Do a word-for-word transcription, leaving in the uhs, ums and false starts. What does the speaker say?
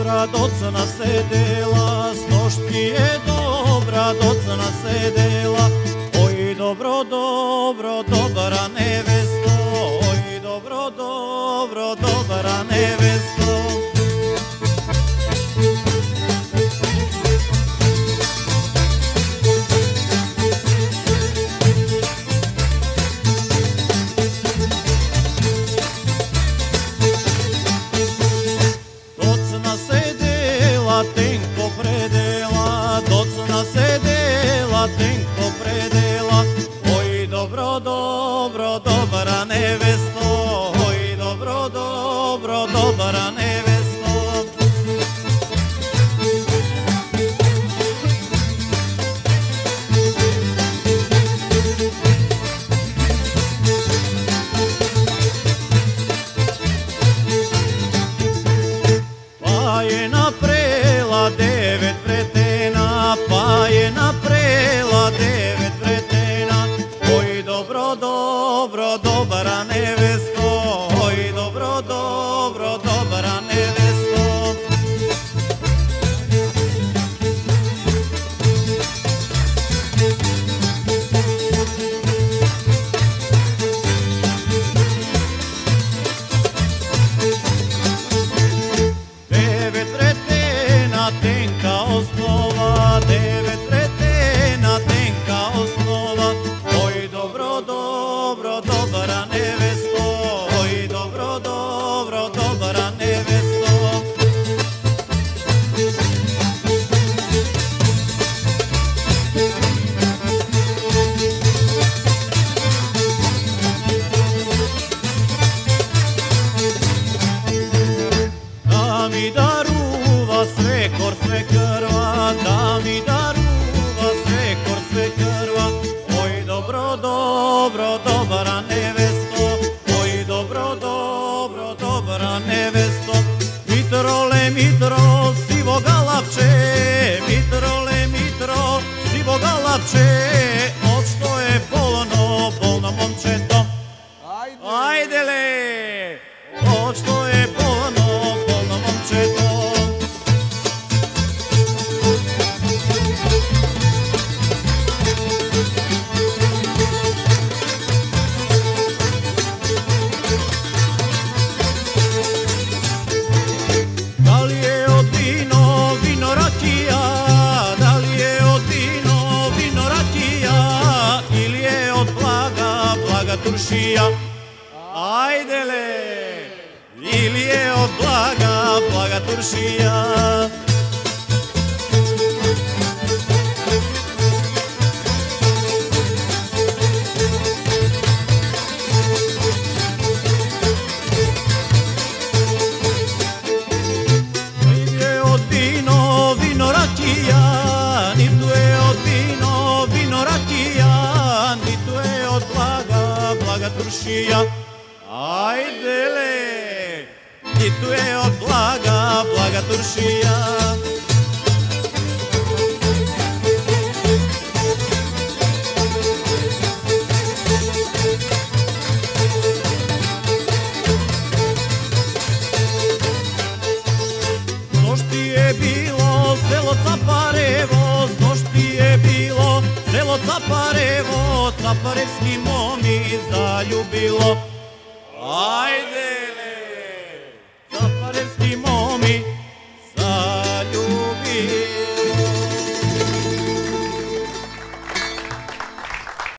dobra, docna sedela, stošti je dobra, docna sedela. Oj, dobro, dobro, dobra nevesto, oj, dobro, dobro, dobra nevesto. Tenko predela, docna sedela, tenko predela. Oj, dobro, dobro, dobra nevesto, oj, dobro, dobro, dobra nevesto. Pa je naprela devet vretena, pa je naprela devet vretena. Oj, dobro, dobro, dobra nevesto, oj, dobro, dobro, dobra nevesto. Devet vretena, tenka osnova, devet vretena, tenka osnova. Oj, dobro, dobro, dobra nevesto, oj, dobro, dobro, dobra nevesto. Da mi daruva svekor sve krva, da mi daruva svekor sve krva. Oj, dobro, dobro, dobra nevesto, oj, dobro, dobro, dobra nevesto. Mitrole, mitro, sivoga lapče, mitrole, mitro, sivoga lapče. Od što je bolno, bolno momčeto. Ajdele, od što je bolno, bolno momčeto. Da li je od vino, vino rakija, da li je od vino, vino rakija, ili je od blaga, blaga turšija? Ajdele, ili je od blaga, blaga turšija? Nit je od vino, vino rakija, nit je od vino, vino rakija, nit je od blaga, blaga turšija. Ajdele, i tu je od blaga, blaga turšija. Znošti je bilo selo Caparevo, znošti je bilo selo Caparevo, caparevski momi zaljubilo.